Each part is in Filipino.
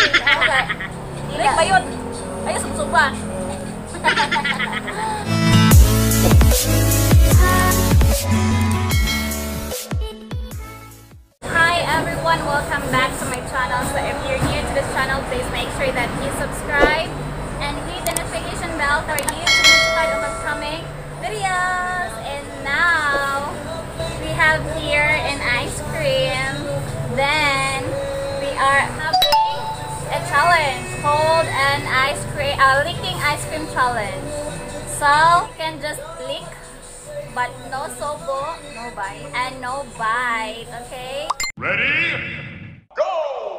Like ba yun? Ay, sumsupa. Hi everyone, welcome back to my channel. So if you're new to this channel, please make sure that you subscribe and hit the notification bell for you to be notified of upcoming videos. And now we have here an ice cream. Then we are having a challenge called an licking ice cream challenge. So you can just lick, but no sobo, no bite, and no bite. Okay. Ready? Go!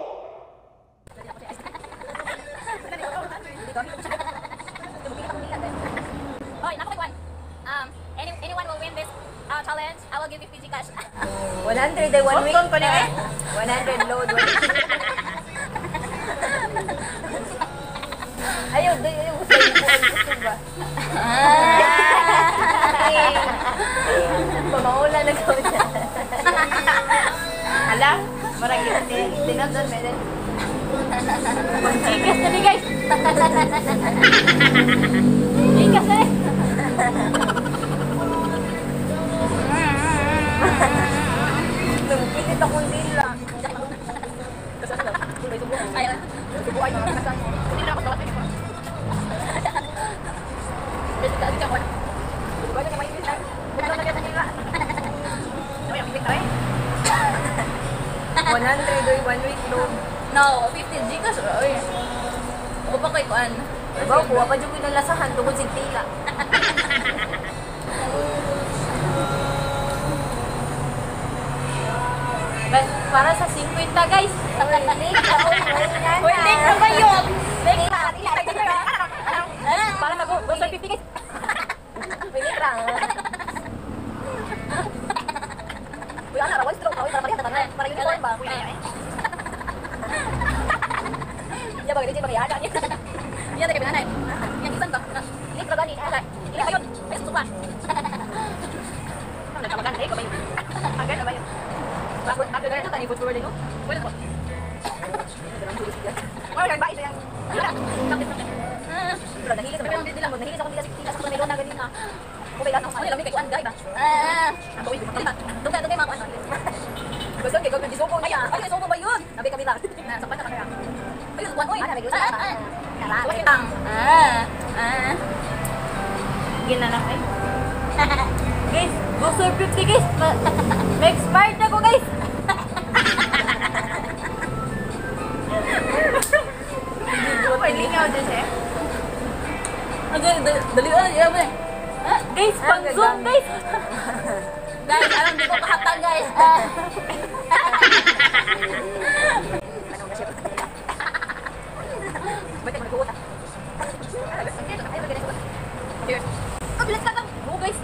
Anyone will win this challenge. I will give you 50 cash. 100 day 1 week. 100 load 1 week. Ayaw, gusto ba? Pamaula na ko niya. Hala, marang tinap doon, medal. Ikas na ni guys. Ikas na ni. Pilit akong nila. Ayaw. Subuhay na makasan mo. Hindi na ako tawad niyo. Dito ka mo. Subuhay na mainit lang. Bukan na kita nila. Ay, ang bigat 100 day 1 week load. No, 50 Gcash. Oy. Ako pa kay kuan. Diba, kuha pa dyan ko nalasahan tungkol sa tila. Para sa 50 guys. Uy, link na ba yun? Link na. Para mag-gusto 50 guys. Pwede lang. Uy, ano, rawan stroke. Uy, para yun yun ba? Uy, na yun eh. Diyan ba, ganito yung bagayada niya. Yan, tayo pinanay. Yan, isan ka. Link na gani. Ilan ba yun? Ay, susupa. Ano, nagkamagan na eh. Agad na ba yun? Ako na ito, tani food forward no? Pwede po. Wala kang bait yang. Pero nahilig sa mga lang, nahilig ako nila sa melon na ganina. Okay lang ako. Ano lang kay kuan guy ba? Ako ito makita. Dugay mga kuan. Gusto kay gawin disuko niya. Ay, susupa ba yun? Nabi kami lang. Sa pata ka kaya. Ayun, kuan oy. Ana may gusto. Wait lang. Ginana kay. Guys, gusto 50 guys. May expired na ko guys. Lingaw din siya. Dali na, yan ba? Guys, pang-zoom guys. Guys, alam di ko kahatang guys. Ano na siya? Ba't ako nag-uot? Cheers. Oh, bilis ka lang. Oo guys.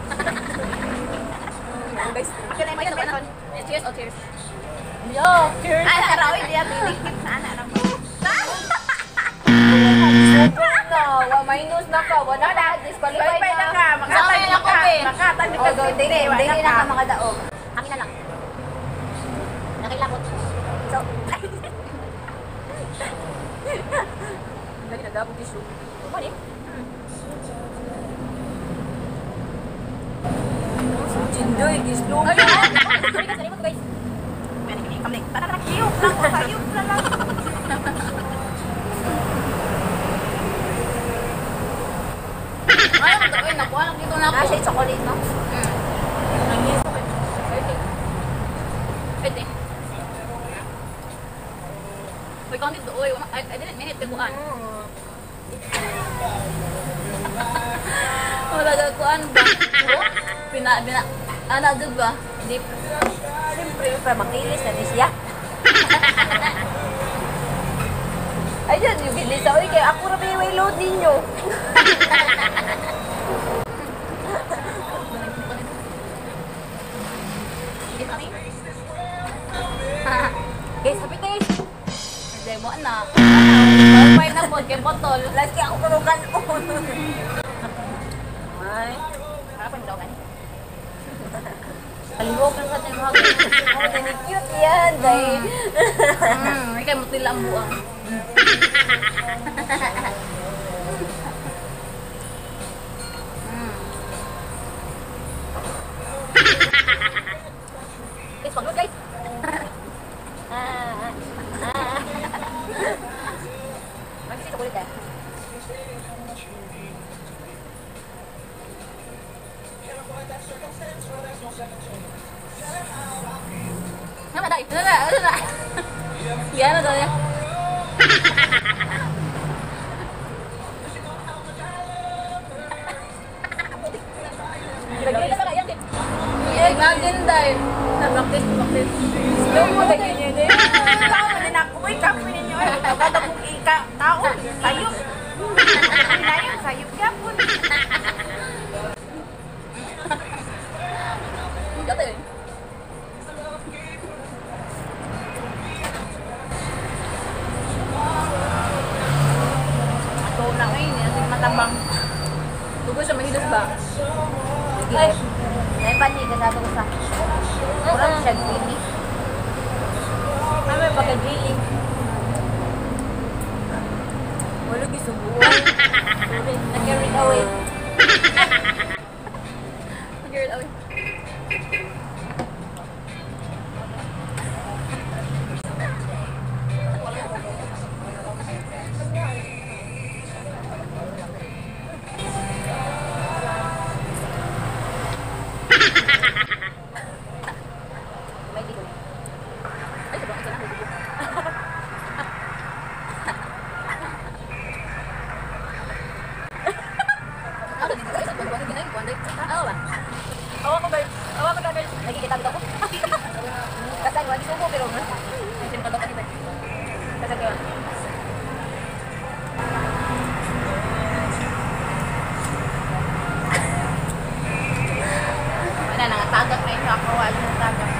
Guys, ako na yung mga Cheers, oh cheers. Yo, cheers. Ay, narawin niya. Tinikip sa anak ng Wa minus na ka, wala na, disqualified na ka. Makatay na ko eh. Makatay ka. Dili na ka mga daog. Akin na lang. Nakilakot. So, dali na gabog tissue. Ano ni? Jindoy, gislo. Ayun. Sorry ka, salimot guys. Pwede kini kamling. Tara, kiyok lang, kayok lang. Ay, magdawin. Nakuha lang dito na ako. Siya yung chocolate, no? Pwede. Uy, count it. Uy, I didn't mean it. Tiguan. Wala gagawin ba? Ano dyan ba? Hindi. Siyempre, para makilis na ni siya. Ayun, yung gilis ako. Kaya ako na may load ninyo. Guys, happy guys! Hindi mo na. Bye-bye na po. Kaya botol. Lagi ako karugan. Ay. Harapan daw kan? Kalihok lang sa tayo mga ganyan. Cute yan, dahil. May kayo mutila ang buang. Guys, pagod guys. Magsito kulit eh. Nama dai. Ada. Gimana soalnya? Gila-gila na kayak. Imagine dai. Bakit. Yung mo ba ganyan eh? Tao na nakuha, kapoy ninyo eh. Kada mong ika, tao, sayop. Pinayang sayop ka po. Jatuh ya? Ato na ngayon, yung matabang. Tunggu sama hidup bang. Ay, naipani ka sa ito sa. Kurang siya gini. Kami pagka-drilling. Wala gisubuan. Sorry, na-carried away. Girl, away. May di ko. Ay, sabang isa na. Ako dito guys, ang buwan ginay, buwan day. Ano ba? Awa ko guys. Awa ko guys. Nagkikita dito ko. Kasi ang lagi sumo pero Simple ba kita? kasi ko. Ano, nangatagak na yung ako, ayun yung tagak.